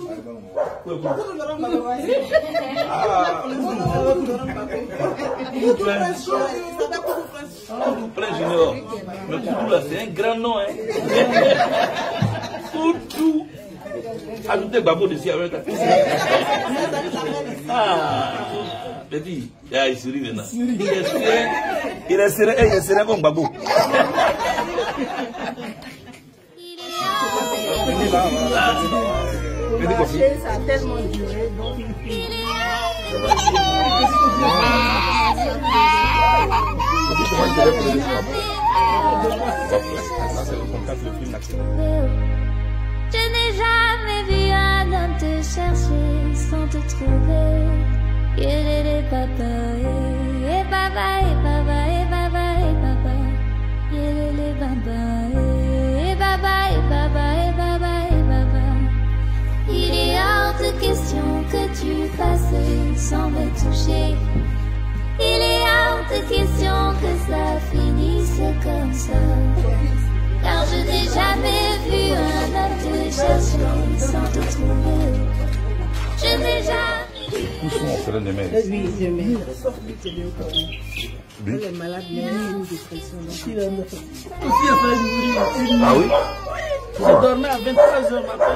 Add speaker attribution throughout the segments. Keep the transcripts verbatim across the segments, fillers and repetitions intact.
Speaker 1: Prince Junior. Mais Poudou là, c'est un grand nom. Hein. Poudou. Ajoutez Babo dessus avec ta fille. Ah, petit, il sourit maintenant. Il est serein, il est serein, il est serein comme Babo.
Speaker 2: Ça a tellement duré, donc.
Speaker 3: Je n'ai jamais vu un homme te chercher sans te trouver. Yélélé papa, et papa, et papa, et papa, et papa. Yélélé papa, et papa, et papa, et papa, et papa. Il est hors de question que tu passes sans me toucher. Il est hors de question que ça finisse comme ça. Car je n'ai jamais vu un homme te chercher sans te trouver. Je n'ai jamais vu.
Speaker 1: Tous sont orphelins de mère.
Speaker 2: Oui, de mère. Elle est malade, mais elle a une dépression.
Speaker 1: Ah oui?
Speaker 4: Je dormais à vingt-trois heures matin.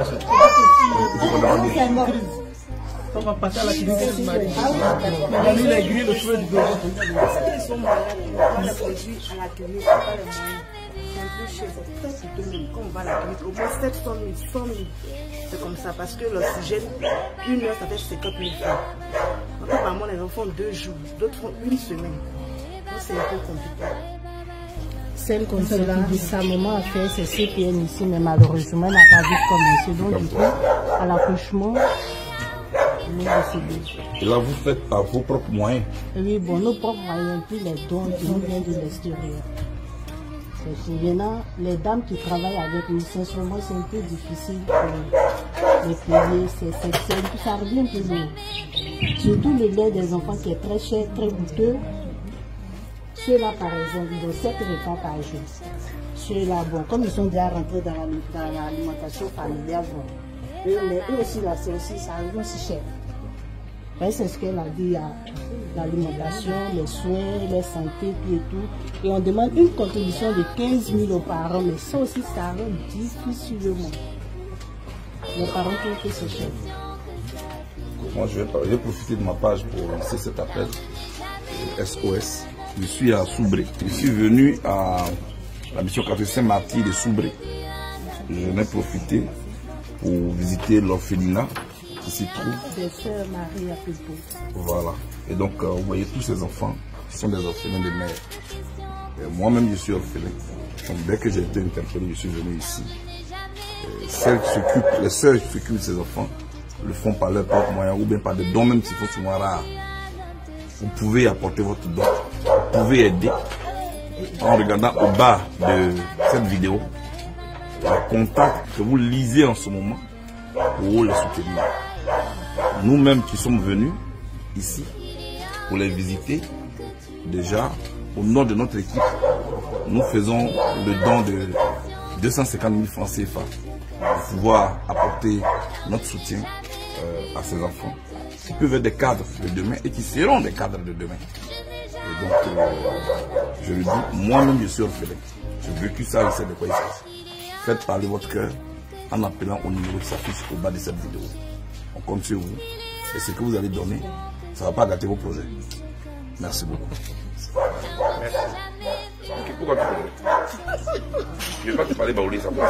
Speaker 4: On va passer à la clinique de Marie. La nuit, il a grillé le feu du dos.
Speaker 2: Ils sont malades, on va les produire à la clinique, pas les moyens. C'est un peu cher, c'est très coûteux même. Quand on va à la clinique, au moins sept cent mille, cent mille. C'est comme ça, parce que l'oxygène, une heure, ça fait cinquante mille francs. Donc, apparemment, les enfants font deux jours, d'autres font une semaine. Donc, c'est un peu compliqué. Celle comme cela, sa maman a fait ses C P N ici, mais malheureusement, elle n'a pas vu commencer. Donc, du coup, à l'accouchement, nous décidons.
Speaker 1: Et là, vous faites par vos propres moyens?
Speaker 2: Oui, bon, nos propres moyens, puis les dons qui nous viennent de l'extérieur. Maintenant, les dames qui travaillent avec nous, sincèrement, c'est un peu difficile pour les payer. Ça revient toujours. Surtout le lait des enfants qui est très cher, très coûteux. Ceux-là, par exemple, ils ont sept repas par jour. Ceux-là, bon, comme ils sont déjà rentrés dans l'alimentation familiale, bon, eux, mais eux aussi, là, c'est aussi, ça revient aussi cher. C'est ce qu'elle a dit, l'alimentation, les soins, la santé, puis et tout. Et on demande une contribution de quinze mille aux parents, mais ça aussi, ça rend difficilement. Les parents trouvent que c'est cher.
Speaker 1: Moi, je vais, je vais profiter de ma page pour lancer cet appel S O S. Je suis à Soubré. Je suis venu à la mission catholique Saint-Martyr de Soubré. Je n'ai profité pour visiter l'orphelinat qui s'y trouve.
Speaker 2: Des sœurs Marie à Pulpo.
Speaker 1: Voilà. Et donc, euh, vous voyez tous ces enfants qui sont des orphelins de mère. Moi-même, je suis orphelin. Donc, dès que j'ai été interpellé, je suis venu ici. Et celles qui s'occupent, les sœurs qui s'occupent de ces enfants le font par leurs propres moyens ou bien par des dons, même s'ils sont souvent rares. Vous pouvez apporter votre don. Vous pouvez aider en regardant au bas de cette vidéo le contact que vous lisez en ce moment pour les soutenir. Nous-mêmes qui sommes venus ici pour les visiter, déjà au nom de notre équipe, nous faisons le don de deux cent cinquante mille francs C F A pour pouvoir apporter notre soutien euh, à ces enfants qui peuvent être des cadres de demain et qui seront des cadres de demain. Et donc, euh, je le dis, moi-même je suis orphelin. J'ai vécu ça, je sais de quoi il s'agit. Faites parler votre cœur en appelant au numéro qui s'affiche au bas de cette vidéo. On compte sur vous. Et ce que vous allez donner, ça ne va pas gâter vos projets. Merci beaucoup. Merci. Okay, pourquoi tu connais? Je ne vais pas te parler baoulé, ça va.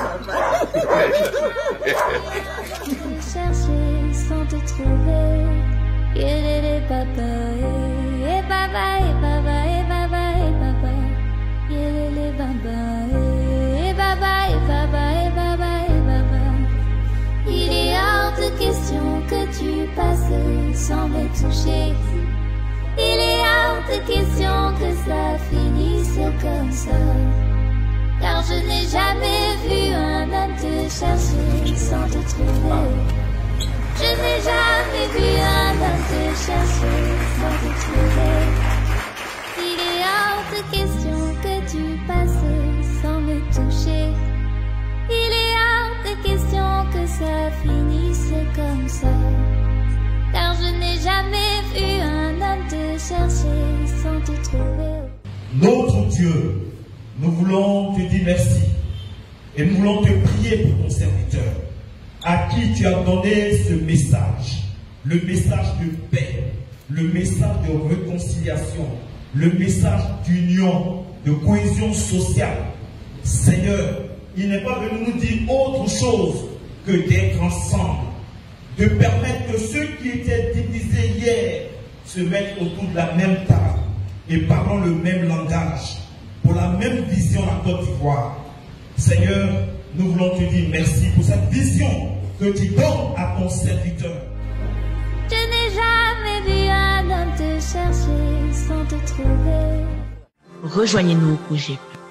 Speaker 3: Chercher sans te trouver. Yélélé papa, et papa, et papa, et papa, et papa. Yélélé papa, et papa, et papa, et papa, et papa. Il est hors de question que tu passes sans me toucher. Il est hors de question que ça finisse comme ça. Car je n'ai jamais vu un homme te chercher sans te trouver. Je n'ai jamais vu un homme te chercher sans te trouver. Il est hors de question que tu passes sans me toucher. Il est hors de question que ça finisse comme ça. Car je n'ai jamais vu un homme te chercher sans te trouver.
Speaker 5: Notre Dieu, nous voulons te dire merci. Et nous voulons te prier pour ton serviteur, à qui tu as donné ce message. Le message de paix, le message de réconciliation, le message d'union, de cohésion sociale. Seigneur, il n'est pas venu nous dire autre chose que d'être ensemble, de permettre que ceux qui étaient divisés hier se mettent autour de la même table et parlent le même langage, pour la même vision à Côte d'Ivoire. Seigneur, nous voulons te dire merci pour cette vision que tu donnes à ton serviteur.
Speaker 3: Je n'ai jamais vu un homme te chercher sans te trouver.
Speaker 6: Rejoignez-nous au projet